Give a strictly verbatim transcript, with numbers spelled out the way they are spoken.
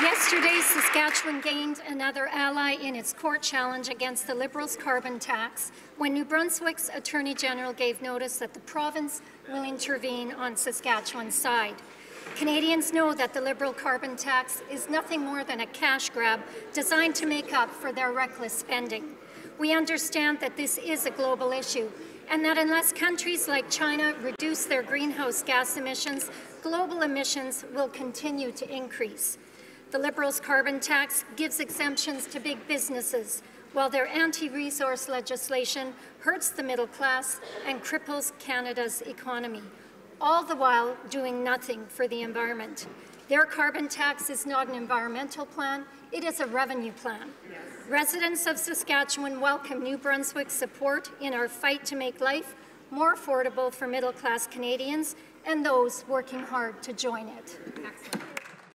Yesterday, Saskatchewan gained another ally in its court challenge against the Liberals' carbon tax when New Brunswick's Attorney General gave notice that the province will intervene on Saskatchewan's side. Canadians know that the Liberal carbon tax is nothing more than a cash grab designed to make up for their reckless spending. We understand that this is a global issue and that unless countries like China reduce their greenhouse gas emissions, global emissions will continue to increase. The Liberals' carbon tax gives exemptions to big businesses, while their anti-resource legislation hurts the middle class and cripples Canada's economy, all the while doing nothing for the environment. Their carbon tax is not an environmental plan, it is a revenue plan. Yes. Residents of Saskatchewan welcome New Brunswick's support in our fight to make life more affordable for middle-class Canadians and those working hard to join it. Excellent.